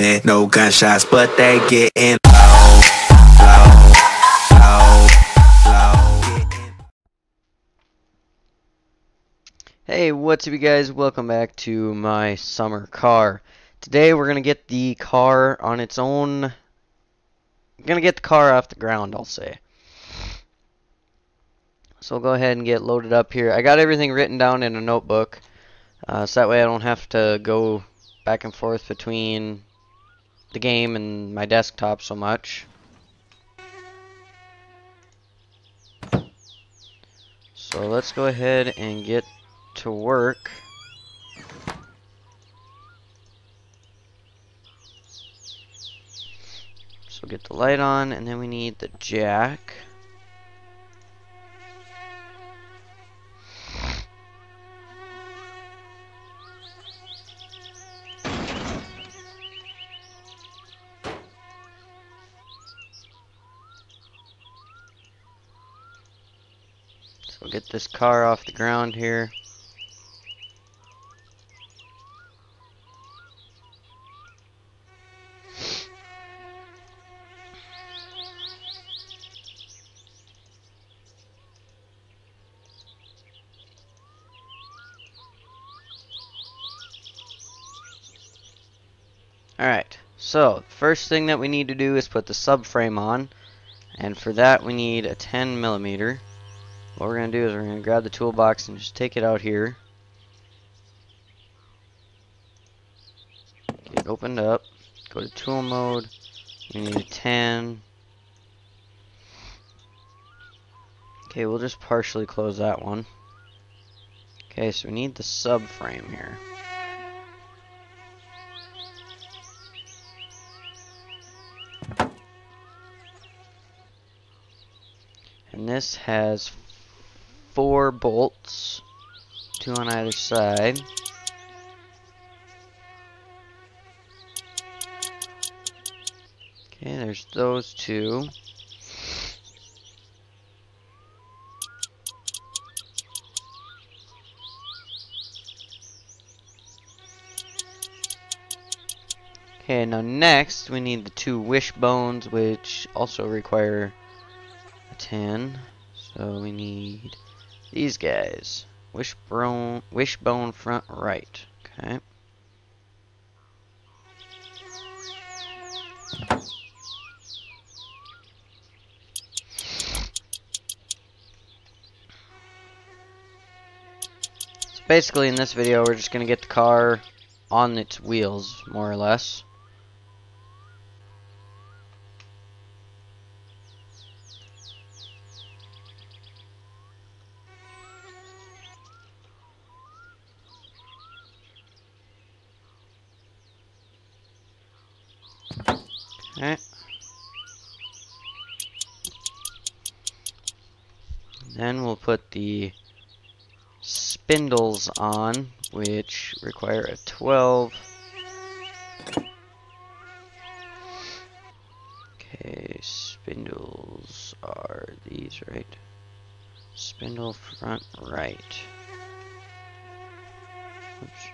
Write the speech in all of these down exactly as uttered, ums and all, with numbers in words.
running, no gunshots, but they getting low, low, low, low. Hey, what's up you guys? Welcome back to my summer car. Today we're gonna get the car on its own. Gonna get the car off the ground, I'll say. So we'll go ahead and get loaded up here. I got everything written down in a notebook, uh, so that way I don't have to go back and forth between the game and my desktop so much. So let's go ahead and get to work. So get the light on, and then we need the jack. So get this car off the ground here. Alright, so first thing that we need to do is put the subframe on, and for that we need a ten millimeter. What we're going to do is we're going to grab the toolbox and just take it out here. Get it opened up, go to tool mode, we need a ten. Okay, we'll just partially close that one. Okay, so we need the subframe here. And this has four bolts, two on either side. Okay, there's those two. Okay, now next we need the two wishbones, which also require a ten. So we need these guys. Wishbone, wishbone front right. Okay. So basically in this video we're just going to get the car on its wheels, more or less. Okay. Then we'll put the spindles on, which require a twelve. Okay, spindles are these, right? Spindle front right. Oops.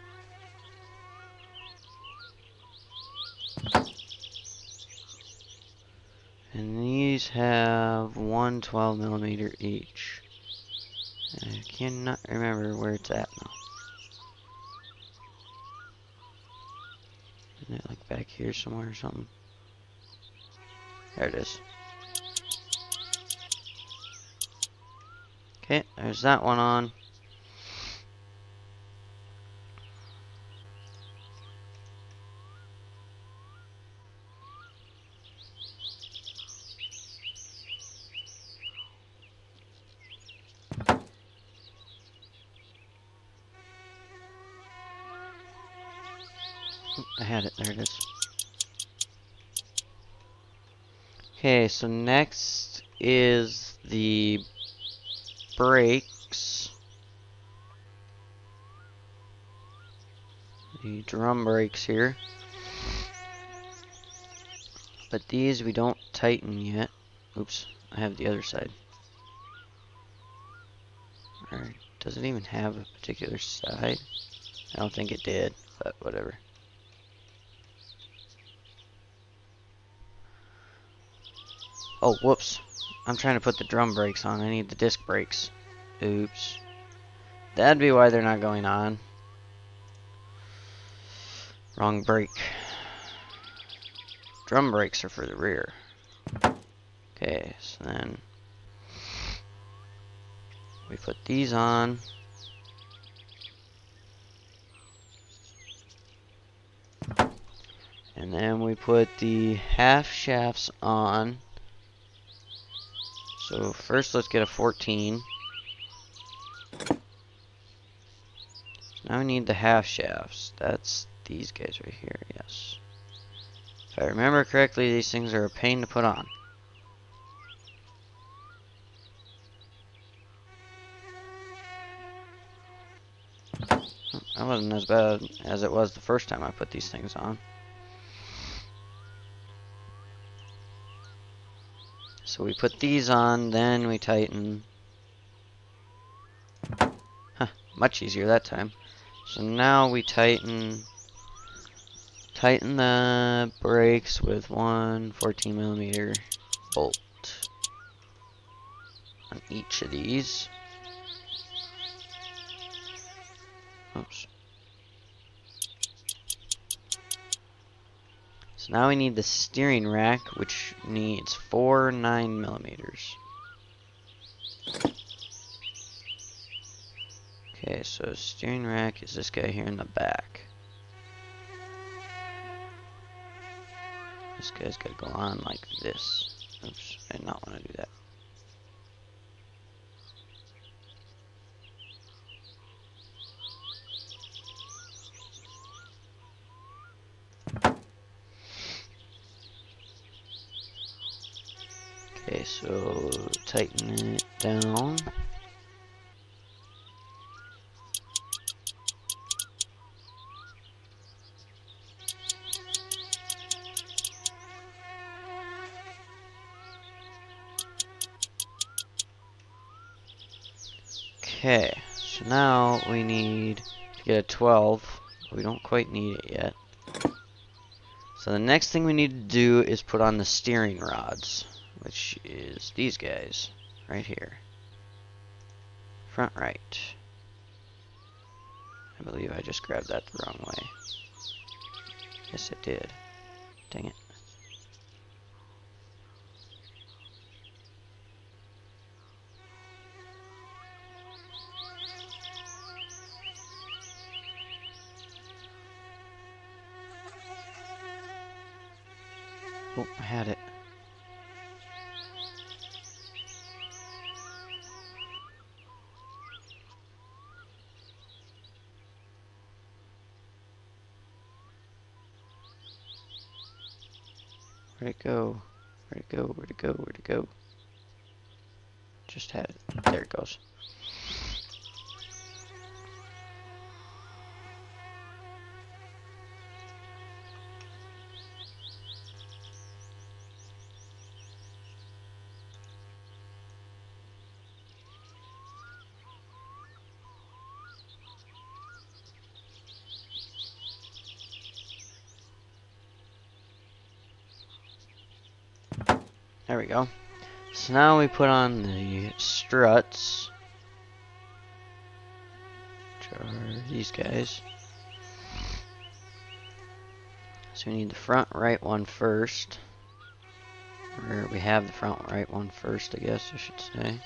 And these have one twelve millimeter each. I cannot remember where it's at now. Isn't it like back here somewhere or something? There it is. Okay, there's that one on. I had it, there it is. Okay, so next is the brakes. The drum brakes here. But these we don't tighten yet. Oops, I have the other side. Or does it even have a particular side? I don't think it did, but whatever. Oh, whoops. I'm trying to put the drum brakes on. I need the disc brakes. Oops. That'd be why they're not going on. Wrong brake. Drum brakes are for the rear. Okay, so then we put these on. And then we put the half shafts on. So first let's get a fourteen. Now we need the half shafts. That's these guys right here, yes. If I remember correctly, these things are a pain to put on. That wasn't as bad as it was the first time I put these things on. So we put these on, then we tighten. Huh, much easier that time. So now we tighten tighten the brakes with one fourteen millimeter bolt on each of these. Oops. So now we need the steering rack, which needs four nine millimeters. Okay, so steering rack is this guy here in the back. This guy's got to go on like this. Oops, I did not want to do that. Okay, so tighten it down. Okay, so now we need to get a twelve. We don't quite need it yet. So the next thing we need to do is put on the steering rods, which is these guys right here. Front right. I believe I just grabbed that the wrong way. Yes, I did. Dang it. Oh, I had it. Where'd it go? Where'd it go? Where'd it go? Where'd it go? Just had it. There it goes. There we go. So now we put on the struts, which are these guys. So we need the front right one first. Or we have the front right one first, I guess I should say.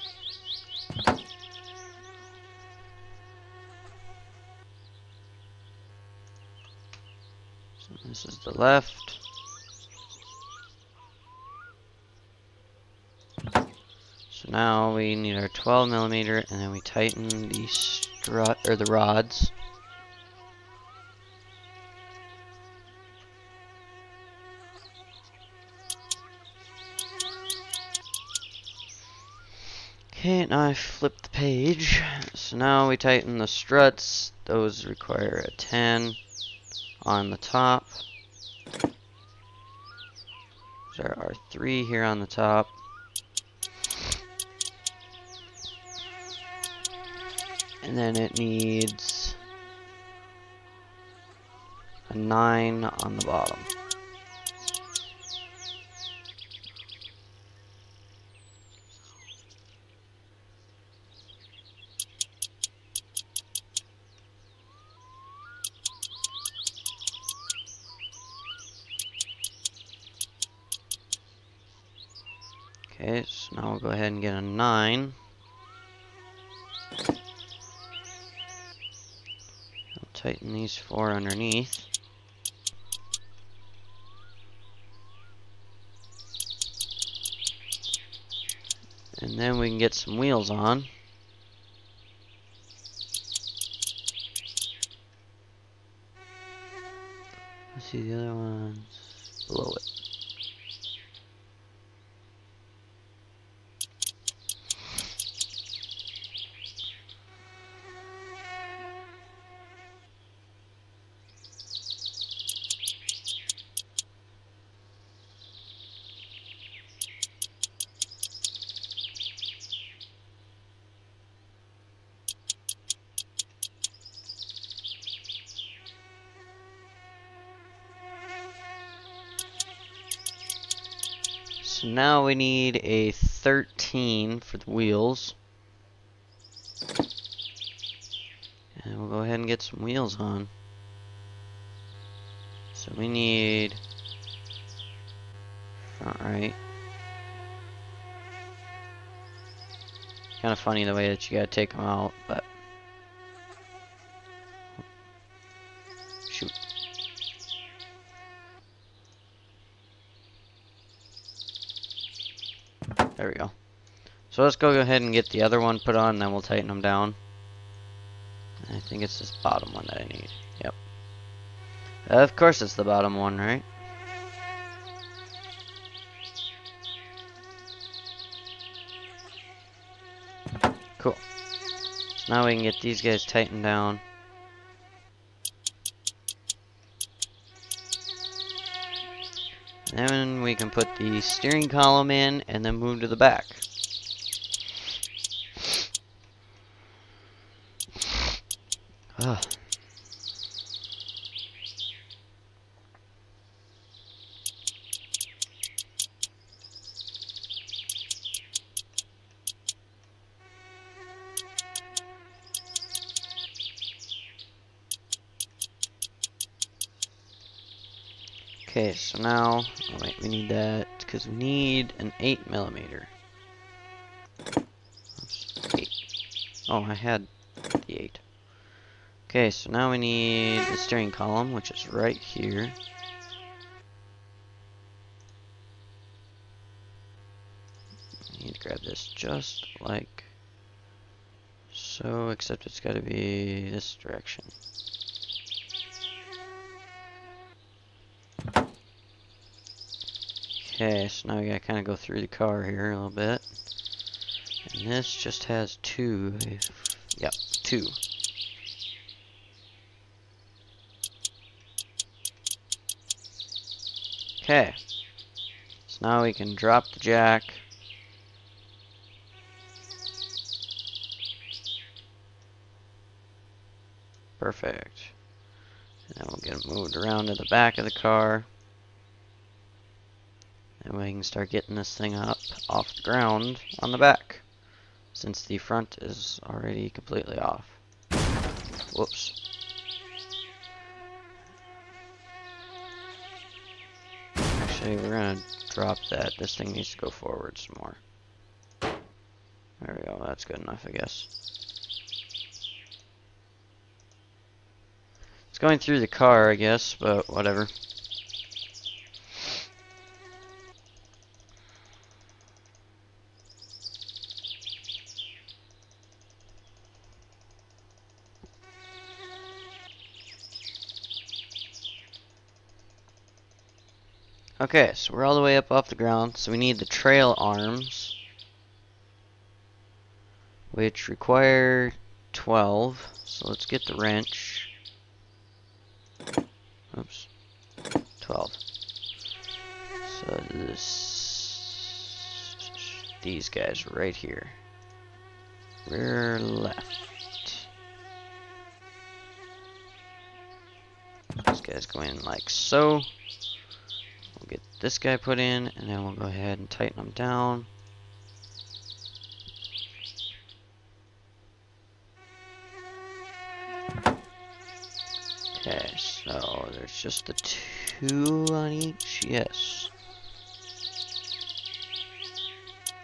So this is the left. So now we need our twelve millimeter, and then we tighten the strut or the rods. Okay, now I flip the page. So now we tighten the struts. Those require a ten on the top. There are three here on the top. And then it needs a nine on the bottom. Okay, so now we'll go ahead and get a nine. I'll tighten these four underneath. And then we can get some wheels on. Let's see the other ones below it. So now we need a thirteen for the wheels. And we'll go ahead and get some wheels on. So we need front right. Kind of funny the way that you gotta take them out, but shoot. There we go. So let's go ahead and get the other one put on, and then we'll tighten them down. I think it's this bottom one that I need. Yep. Uh, of course it's the bottom one, right? Cool. So now we can get these guys tightened down. Then we can put the steering column in and then move to the back. Ugh. Okay, so now, oh wait, we need that because we need an eight millimeter. Oops, eight. Oh, I had the eight. Okay, so now we need the steering column, which is right here. I need to grab this just like so, except it's got to be this direction. Okay, so now we gotta kind of go through the car here a little bit. And this just has two. Yep, two. Okay. So now we can drop the jack. Perfect. And then we'll get it moved around to the back of the car. And we can start getting this thing up off the ground on the back, since the front is already completely off. Whoops. Actually, we're gonna drop that. This thing needs to go forward some more. There we go. That's good enough, I guess. It's going through the car, I guess, but whatever. Okay, so we're all the way up off the ground, so we need the trail arms, which require twelve, so let's get the wrench. Oops, twelve. So this, these guys right here, rear left. These guys go in like so. We'll get this guy put in, and then we'll go ahead and tighten them down. Okay, so there's just the two on each, yes.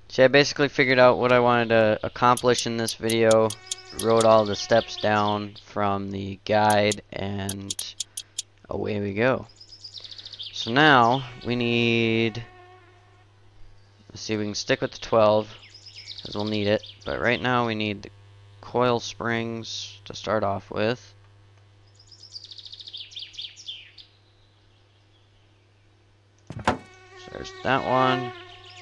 See, I basically figured out what I wanted to accomplish in this video, wrote all the steps down from the guide, and away we go. So now we need, let's see, we can stick with the twelve because we'll need it, but right now we need the coil springs to start off with. So there's that one.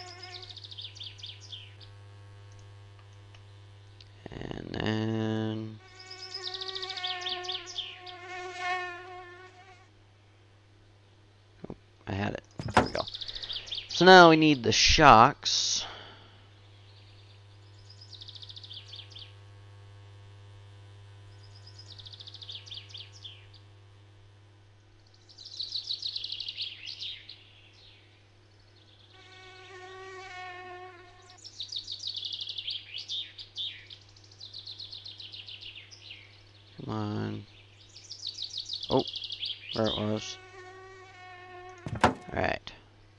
And then oh, I had it. There we go. So now we need the shocks. Come on. Oh, there it was. Alright.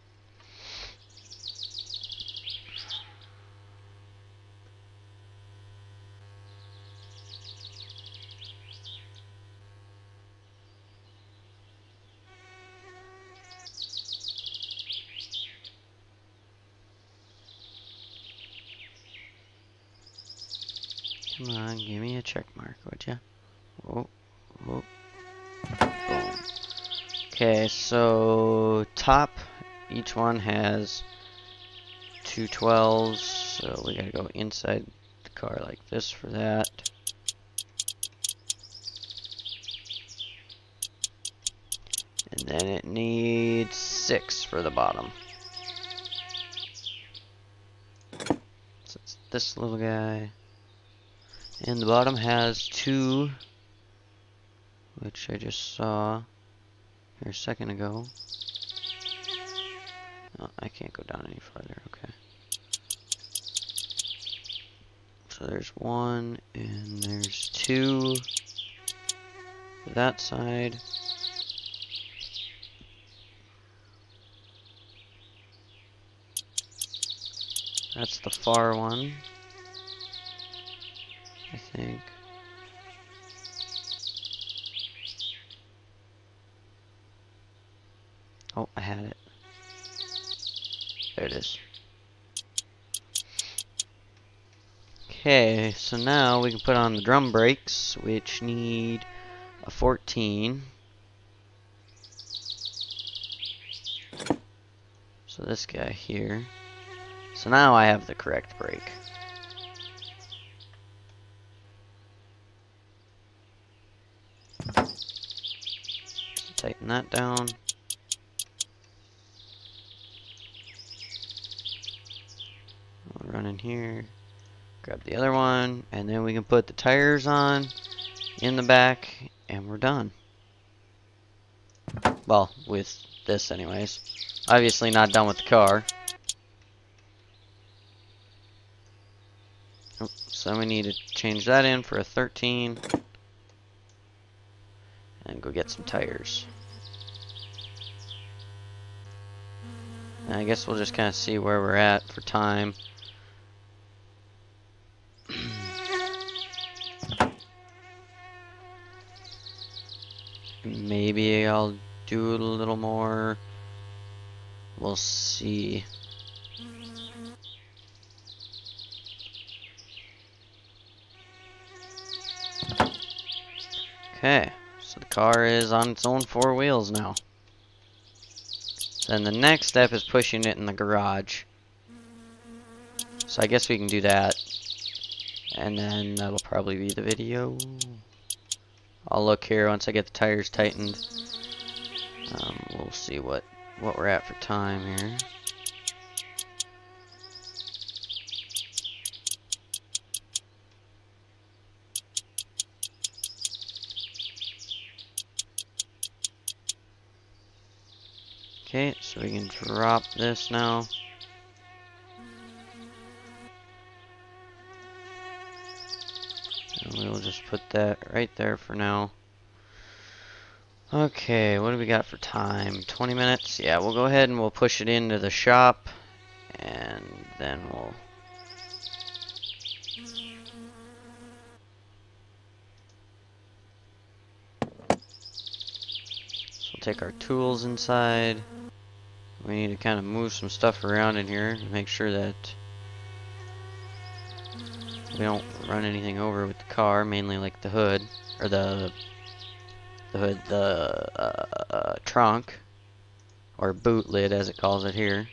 Come on, give me a check mark, would ya? Oh, oh, boom. Okay, so top, each one has two twelves, so we gotta go inside the car like this for that. And then it needs six for the bottom. So it's this little guy. And the bottom has two, which I just saw here a second ago. Oh, I can't go down any farther, okay. So there's one, and there's two for that side. That's the far one, I think. Oh, I had it. There it is. Okay, so now we can put on the drum brakes, which need a fourteen. So this guy here. So now I have the correct brake. So tighten that down. We'll run in here, grab the other one, and then we can put the tires on in the back, and we're done. Well, with this anyways. Obviously not done with the car. Oh, so we need to change that in for a thirteen. And go get some tires. And I guess we'll just kind of see where we're at for time. Maybe I'll do a little more. We'll see. Okay, so the car is on its own four wheels now. Then the next step is pushing it in the garage. So I guess we can do that. And then that'll probably be the video. I'll look here once I get the tires tightened. Um, we'll see what, what we're at for time here. Okay, so we can drop this now. And we'll just put that right there for now. Okay, what do we got for time? twenty minutes? Yeah, we'll go ahead and we'll push it into the shop. and then we'll so we'll take our tools inside. We need to kind of move some stuff around in here and make sure that we don't run anything over with the car, mainly like the hood, or the the hood, the uh, uh, trunk, or boot lid as it calls it here.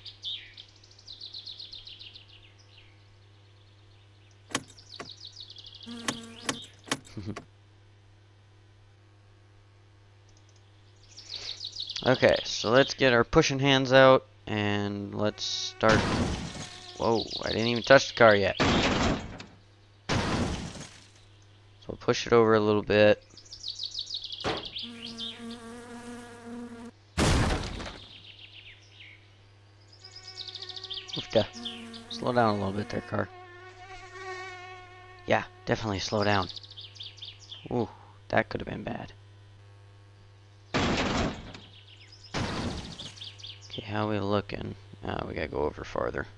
Okay, so let's get our pushing hands out and let's start. Whoa, I didn't even touch the car yet. So we'll push it over a little bit. We've got slow down a little bit there, car. Yeah, definitely slow down. Ooh, that could have been bad. Okay, how are we looking? Uh, we gotta go over farther.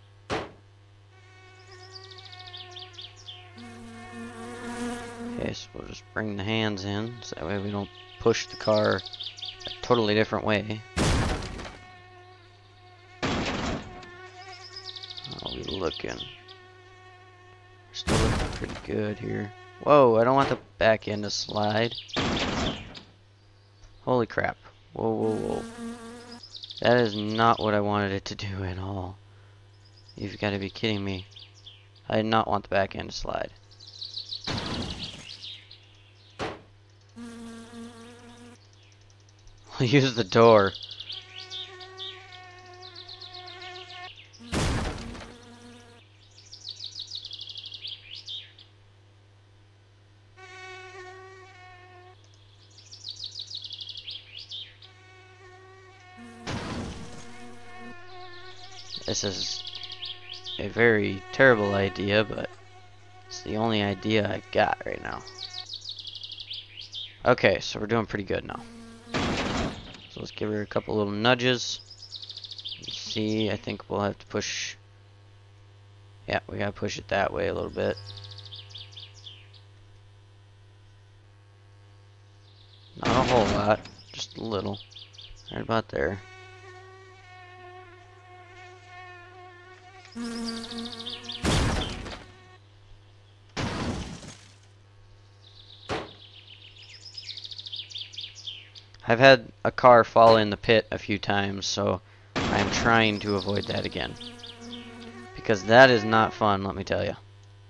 Okay, so we'll just bring the hands in, so that way we don't push the car a totally different way. How are we looking? We're still looking pretty good here. Whoa, I don't want the back end to slide. Holy crap. Whoa, whoa, whoa. That is not what I wanted it to do at all. You've got to be kidding me. I did not want the back end to slide. I'll use the door. This is a very terrible idea, but it's the only idea I got right now. Okay, so we're doing pretty good now. So let's give her a couple little nudges. Let's see, I think we'll have to push. Yeah, we gotta push it that way a little bit. Not a whole lot, just a little. Right about there. I've had a car fall in the pit a few times, so I'm trying to avoid that again. Because that is not fun, let me tell you.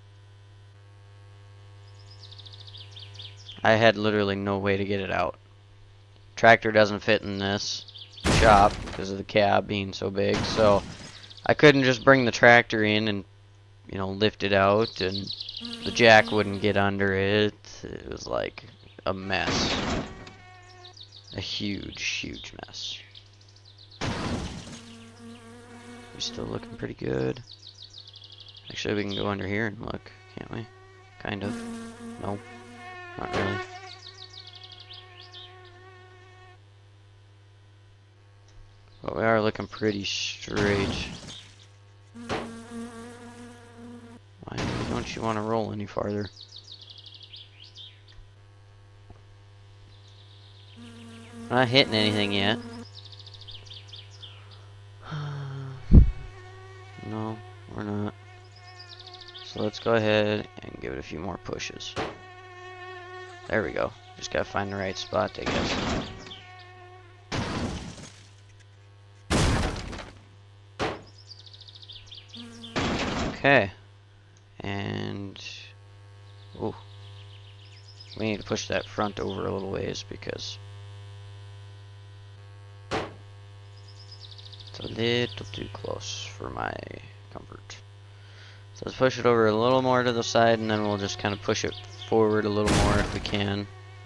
I had literally no way to get it out. Tractor doesn't fit in this shop because of the cab being so big, so I couldn't just bring the tractor in and, you know, lift it out, and the jack wouldn't get under it. It was like a mess. A huge, huge mess. We're still looking pretty good. Actually, we can go under here and look, can't we? Kind of. No, not really. But we are looking pretty straight. Why don't you want to roll any farther? I'm not hitting anything yet. No, we're not. So let's go ahead and give it a few more pushes. There we go. Just gotta find the right spot, I guess. Okay. And ooh, we need to push that front over a little ways because it's a little too close for my comfort. So let's push it over a little more to the side, and then we'll just kind of push it forward a little more if we can.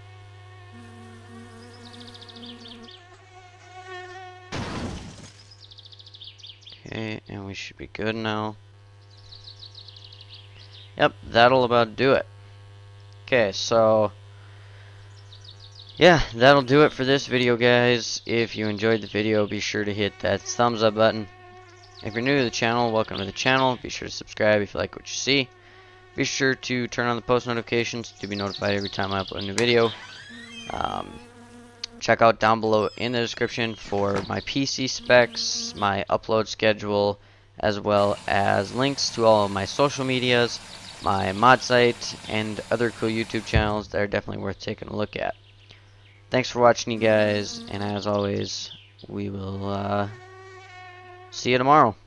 Okay, and we should be good now. Yep, that'll about do it. Okay, so yeah, that'll do it for this video, guys. If you enjoyed the video, be sure to hit that thumbs up button. If you're new to the channel, welcome to the channel. Be sure to subscribe if you like what you see. Be sure to turn on the post notifications to be notified every time I upload a new video. Um, check out down below in the description for my P C specs, my upload schedule, as well as links to all of my social medias, my mod site, and other cool YouTube channels that are definitely worth taking a look at. Thanks for watching, you guys, and as always, we will uh, see you tomorrow.